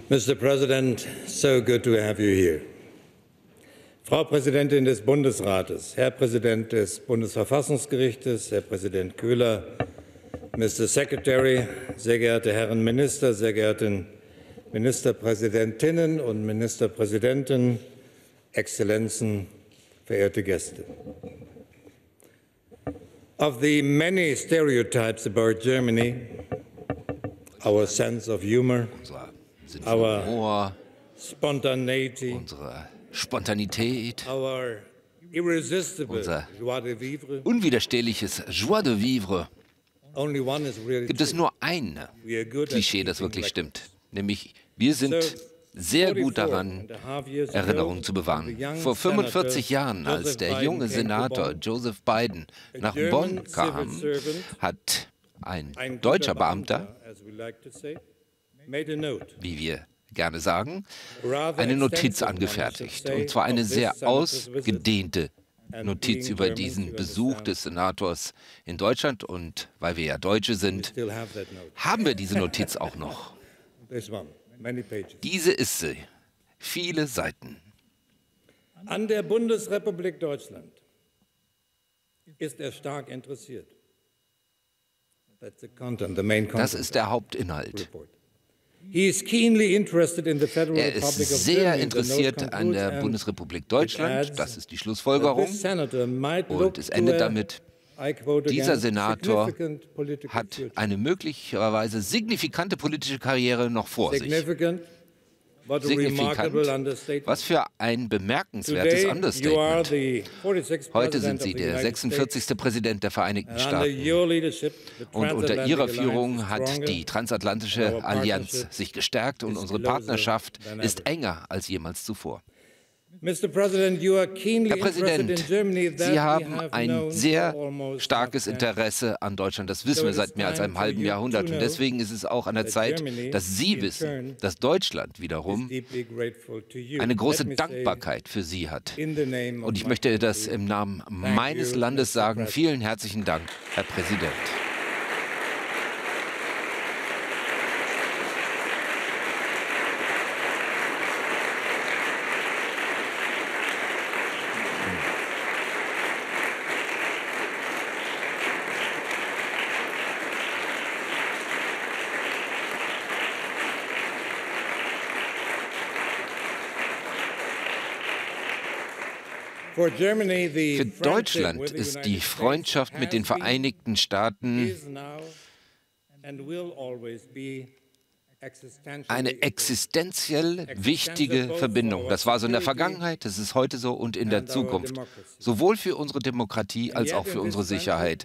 Mr. President, so good to have you here. Frau Präsidentin des Bundesrates, Herr Präsident des Bundesverfassungsgerichtes, Herr Präsident Köhler, Mr. Secretary, sehr geehrte Herren Minister, sehr geehrte Ministerpräsidentinnen und Ministerpräsidenten, Exzellenzen, verehrte Gäste. Of the many stereotypes about Germany, our sense of humor, our spontaneity, unsere Spontanität, our irresistible unser joie de vivre, unwiderstehliches Joie de vivre, only one is really gibt es true. nur ein We are good at Klischee, das keeping wirklich records. stimmt. Nämlich, wir sind sehr gut daran, Erinnerungen zu bewahren. Vor 45 Jahren, als der junge Senator Joseph Biden nach Bonn kam, hat ein deutscher Beamter, wie wir gerne sagen, eine Notiz angefertigt. Und zwar eine sehr ausgedehnte Notiz über diesen Besuch des Senators in Deutschland. Und weil wir ja Deutsche sind, haben wir diese Notiz auch noch. Diese ist sie. Viele Seiten. An der Bundesrepublik Deutschland ist er stark interessiert. That's the content, the main content. Das ist der Hauptinhalt. He is keenly interested in the Federal Er ist Republic of sehr Germany, the interessiert note an der concludes, Bundesrepublik Deutschland. Das ist die Schlussfolgerung. this senator might look Und es endet to a, damit, I quote dieser again, Senator significant political hat future. eine möglicherweise signifikante politische Karriere noch vor sich. Significant, but a remarkable Signifikant. understatement. Was für ein bemerkenswertes Today, you are Understatement. the 46th Heute President sind Sie of the der United 46. States, Präsident der Vereinigten and under Staaten. your leadership, the Und unter transatlantic Ihrer alliance Führung is hat stronger. die transatlantische Our Allianz partnership sich gestärkt und is unsere closer Partnerschaft than ist ever. enger als jemals zuvor. Mr. President, you are keenly Herr interested in Präsident, Germany that Sie we haben have ein known sehr for almost starkes half a century. Interesse an Deutschland. Das wissen wir seit mehr als einem halben Jahrhundert. Und deswegen ist es auch an der Zeit, dass Sie wissen, dass Deutschland wiederum Deeply grateful to you. eine große Let me say, Dankbarkeit für Sie hat. in the name of Und ich my möchte das country, im Namen thank meines you, Landes Mr. sagen. President. Vielen herzlichen Dank, Herr Präsident. For Germany, the Für friendship Deutschland with the ist United die Freundschaft States mit den has been, Vereinigten Staaten is now, and will always be existentially eine important. existenziell wichtige Verbindung. Das war so in der Vergangenheit, das ist heute so und in der Zukunft. Sowohl für unsere Demokratie als auch für unsere Sicherheit.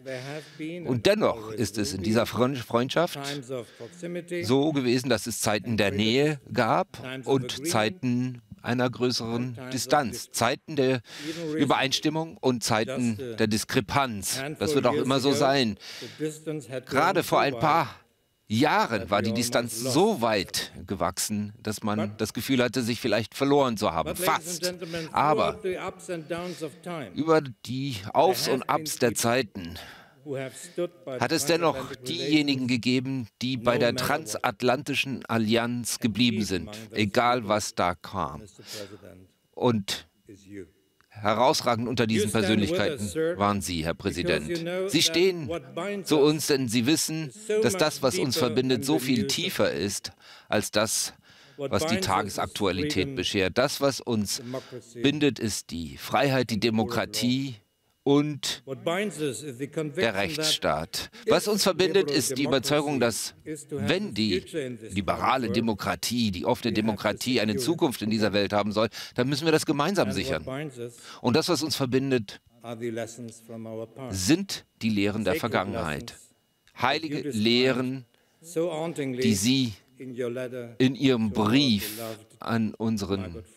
Und dennoch ist es in dieser Freundschaft Times of proximity, so gewesen, dass es Zeiten der Nähe gab und Zeiten einer größeren Distanz, Zeiten der Übereinstimmung und Zeiten der Diskrepanz. Das wird auch immer so sein. the distance had Gerade grown vor so ein wide paar Jahren war die Distanz so weit gewachsen, dass man das Gefühl hatte, sich vielleicht verloren zu haben. But, ladies and Fast. gentlemen, Aber throughout the ups and downs of time, über die Aufs und Abs der Zeiten who have stood by hat the es dennoch transatlantic diejenigen gegeben, die bei der transatlantischen Allianz geblieben sind, egal was da kam. Mr. President, Und is you. herausragend unter diesen Persönlichkeiten waren Sie, Herr Präsident. Sie stehen zu uns, denn Sie wissen, dass das, was uns verbindet, so viel tiefer ist als das, was die Tagesaktualität beschert. Das, was uns bindet, ist die Freiheit, die Demokratie und What binds us is the der conviction that Rechtsstaat. Was uns verbindet, ist die Überzeugung, dass wenn die liberale Demokratie, die offene Demokratie eine Zukunft in dieser Welt haben soll, dann müssen wir das gemeinsam what sichern. binds us Und das, was uns verbindet, are the lessons from our past. sind die Lehren der Vergangenheit. Heilige Lehren, So hauntingly die Sie in your letter in Ihrem to our Brief beloved an unsere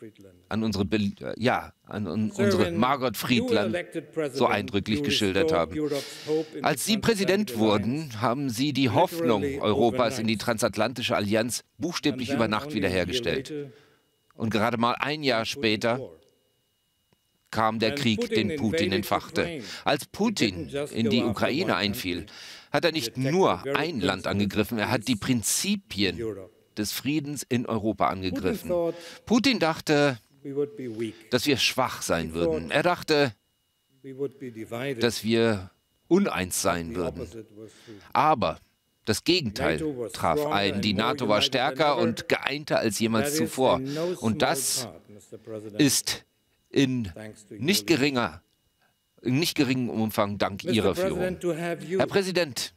Serving Margot Friedland elected president, so eindrücklich you geschildert restored haben. Europe's hope in Als the Sie Präsident transatlantic wurden, alliance. haben Sie die Hoffnung Literally Europas in die overnight. transatlantische Allianz buchstäblich And über then Nacht only a year wiederhergestellt. later, Und gerade mal ein Jahr später war. kam der When Krieg, Putin den Putin invaded entfachte. Ukraine, Als Putin didn't just in go die after Ukraine one einfiel, country. hat er nicht attacked nur the very ein Land principles angegriffen, er hat die of Prinzipien Europe. des Friedens in Europa angegriffen. Putin dachte, dass wir schwach sein würden. Er dachte, dass wir uneins sein würden. Aber das Gegenteil traf ein. Die NATO war stärker und geeinter als jemals zuvor. Und das ist in nicht geringem Umfang dank Ihrer Führung. Herr Präsident,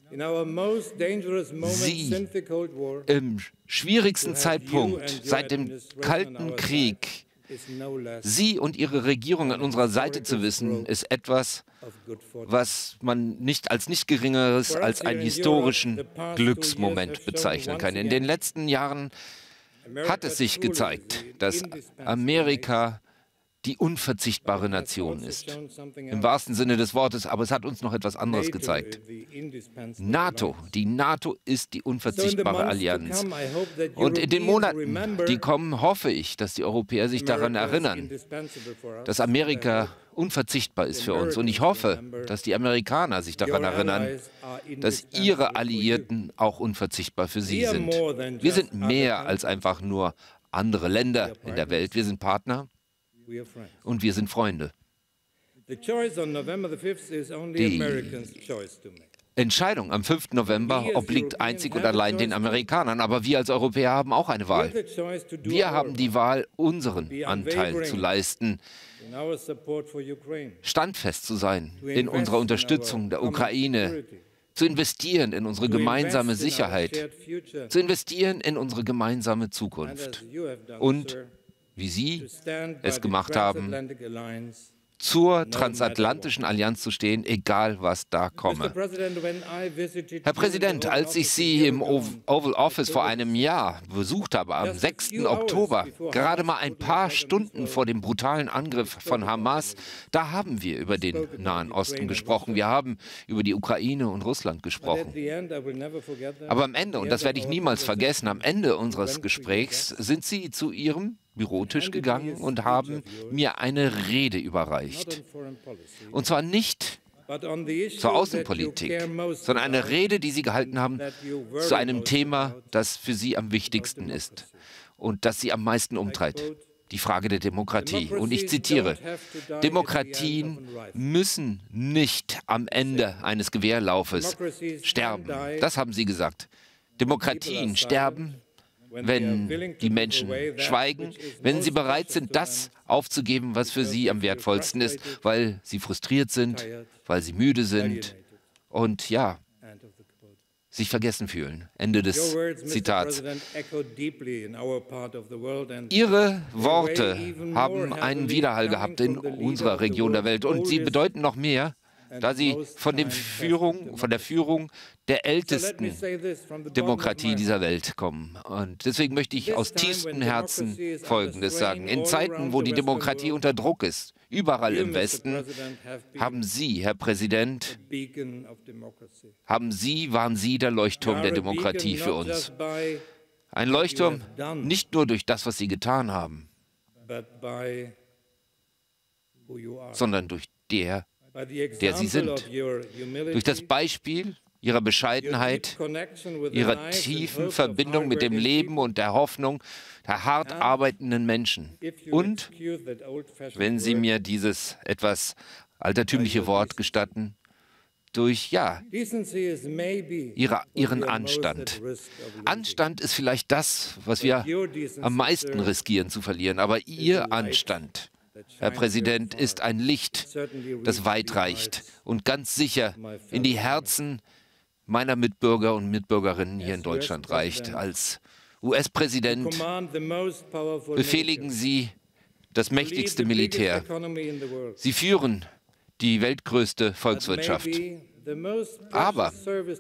Sie im schwierigsten Zeitpunkt seit dem Kalten Krieg, Sie und Ihre Regierung an unserer Seite zu wissen, ist etwas, was man als nicht Geringeres als einen historischen Glücksmoment bezeichnen kann. In den letzten Jahren hat es sich gezeigt, dass Amerika die unverzichtbare Nation ist. Im wahrsten Sinne des Wortes, aber es hat uns noch etwas anderes gezeigt. Die NATO ist die unverzichtbare Allianz. Und in den Monaten, die kommen, hoffe ich, dass die Europäer sich daran erinnern, dass Amerika unverzichtbar ist für uns. Und ich hoffe, dass die Amerikaner sich daran erinnern, dass ihre Alliierten auch unverzichtbar für sie sind. Wir sind mehr als einfach nur andere Länder in der Welt. Wir sind Partner. Und wir sind Freunde. Die Entscheidung am 5. November obliegt einzig und allein den Amerikanern, aber wir als Europäer haben auch eine Wahl. Wir haben die Wahl, unseren Anteil zu leisten, standfest zu sein in unserer Unterstützung der Ukraine, zu investieren in unsere gemeinsame Sicherheit, zu investieren in unsere gemeinsame Zukunft. Und wie Sie es gemacht haben, zur transatlantischen Allianz zu stehen, egal was da komme. Herr Präsident, als ich Sie im Oval Office vor einem Jahr besucht habe, am 6. Oktober, gerade mal ein paar Stunden vor dem brutalen Angriff von Hamas, da haben wir über den Nahen Osten gesprochen. Wir haben über die Ukraine und Russland gesprochen. Aber am Ende, und das werde ich niemals vergessen, am Ende unseres Gesprächs sind Sie zu Ihrem Bürotisch gegangen und haben mir eine Rede überreicht. Und zwar nicht zur Außenpolitik, sondern eine Rede, die Sie gehalten haben zu einem Thema, das für Sie am wichtigsten ist und das Sie am meisten umtreibt. Die Frage der Demokratie. Und ich zitiere, Demokratien müssen nicht am Ende eines Gewehrlaufes sterben. Das haben Sie gesagt. Demokratien sterben, wenn die Menschen schweigen, wenn sie bereit sind, das aufzugeben, was für sie am wertvollsten ist, weil sie frustriert sind, weil sie müde sind und ja, sich vergessen fühlen. Ende des Zitats. Ihre Worte haben einen Widerhall gehabt in unserer Region der Welt und sie bedeuten noch mehr, da sie von der Führung der ältesten Demokratie dieser Welt kommen. Und deswegen möchte ich aus tiefstem Herzen Folgendes sagen. In Zeiten, wo die Demokratie unter Druck ist, überall im Westen, haben Sie, Herr Präsident, waren Sie der Leuchtturm der Demokratie für uns. Ein Leuchtturm nicht nur durch das, was Sie getan haben, sondern durch der Sie sind. Durch das Beispiel Ihrer Bescheidenheit, Ihrer tiefen Verbindung mit dem Leben und der Hoffnung der hart arbeitenden Menschen. Und, wenn Sie mir dieses etwas altertümliche Wort gestatten, durch, Ihren Anstand. Anstand ist vielleicht das, was wir am meisten riskieren zu verlieren, aber Ihr Anstand, Herr Präsident, ist ein Licht, das weit reicht und ganz sicher in die Herzen meiner Mitbürger und Mitbürgerinnen hier in Deutschland reicht. Als US-Präsident befehligen Sie das mächtigste Militär. Sie führen die weltgrößte Volkswirtschaft. Aber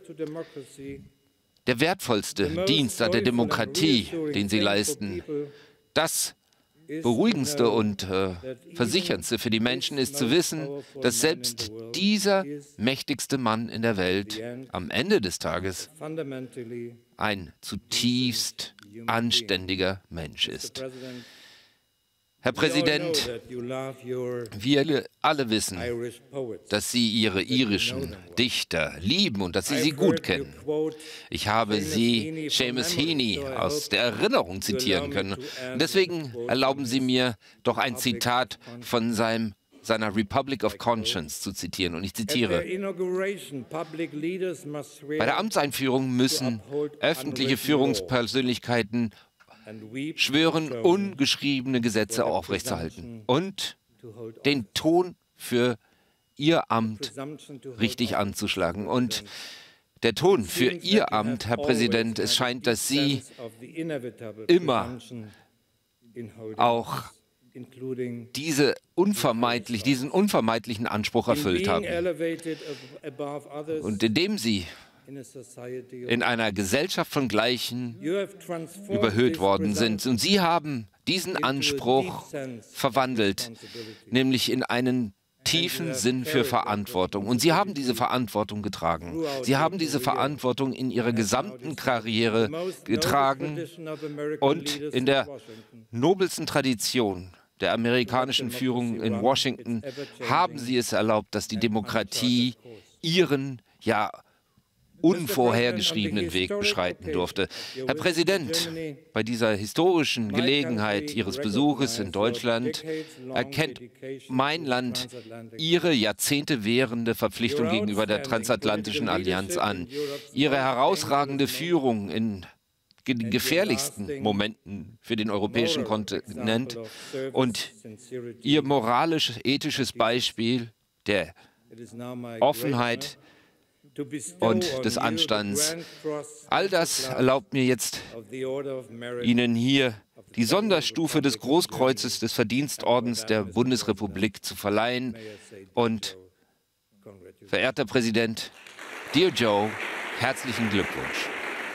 der wertvollste Dienst an der Demokratie, den Sie leisten, das Beruhigendste und Versicherndste für die Menschen ist zu wissen, dass selbst dieser mächtigste Mann in der Welt am Ende des Tages ein zutiefst anständiger Mensch ist. Herr Präsident, wir alle wissen, dass Sie Ihre irischen Dichter lieben und dass Sie sie gut kennen. Ich habe Sie Seamus Heaney aus der Erinnerung zitieren können. Und deswegen erlauben Sie mir doch ein Zitat von seiner Republic of Conscience zu zitieren. Und ich zitiere: Bei der Amtseinführung müssen öffentliche Führungspersönlichkeiten schwören, ungeschriebene Gesetze aufrechtzuerhalten und den Ton für ihr Amt richtig anzuschlagen. Und der Ton für Ihr Amt, Herr Präsident, es scheint, dass Sie immer auch diesen unvermeidlichen Anspruch erfüllt haben. Und indem Sie in einer Gesellschaft von Gleichen überhöht worden sind. Und Sie haben diesen Anspruch verwandelt, nämlich in einen tiefen Sinn für Verantwortung. Und Sie haben diese Verantwortung getragen. Sie haben diese Verantwortung in Ihrer gesamten Karriere getragen und in der nobelsten Tradition der amerikanischen Führung in Washington haben Sie es erlaubt, dass die Demokratie ihren, ja, unvorhergeschriebenen Weg beschreiten durfte. Herr Präsident, bei dieser historischen Gelegenheit Ihres Besuches in Deutschland erkennt mein Land Ihre Jahrzehnte währende Verpflichtung gegenüber der transatlantischen Allianz an. Ihre herausragende Führung in den gefährlichsten Momenten für den europäischen Kontinent und Ihr moralisch-ethisches Beispiel der Offenheit und des Anstands. All das erlaubt mir jetzt, Ihnen hier die Sonderstufe des Großkreuzes des Verdienstordens der Bundesrepublik zu verleihen. Und, verehrter Präsident, Dear Joe, herzlichen Glückwunsch.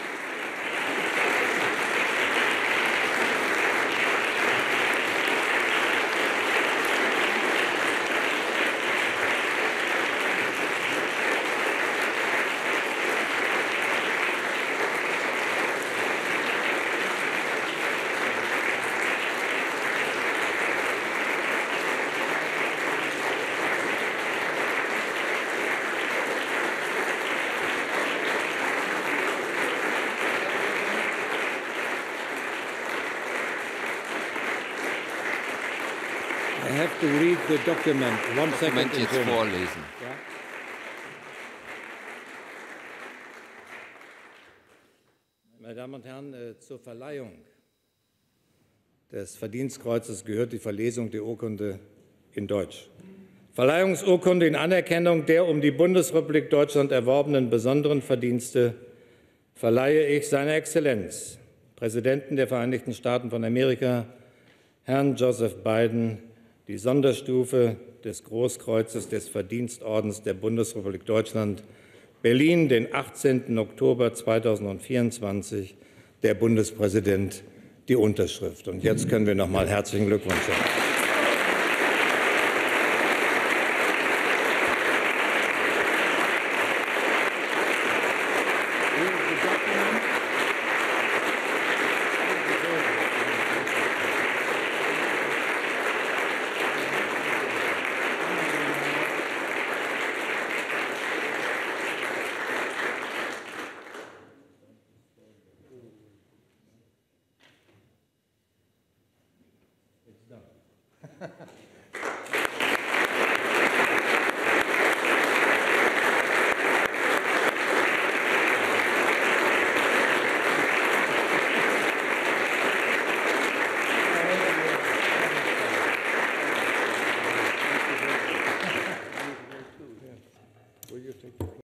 Dokument jetzt vorlesen. Meine Damen und Herren, zur Verleihung des Verdienstkreuzes gehört die Verlesung der Urkunde in Deutsch. Verleihungsurkunde in Anerkennung der um die Bundesrepublik Deutschland erworbenen besonderen Verdienste verleihe ich seiner Exzellenz, Präsidenten der Vereinigten Staaten von Amerika, Herrn Joseph Biden, die Sonderstufe des Großkreuzes des Verdienstordens der Bundesrepublik Deutschland, Berlin, den 18. Oktober 2024, der Bundespräsident die Unterschrift. Und jetzt können wir noch mal herzlichen Glückwunsch sagen. Will you take the